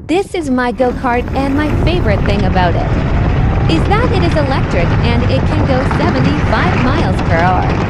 This is my go-kart, and my favorite thing about it is that it is electric and it can go 75 miles per hour.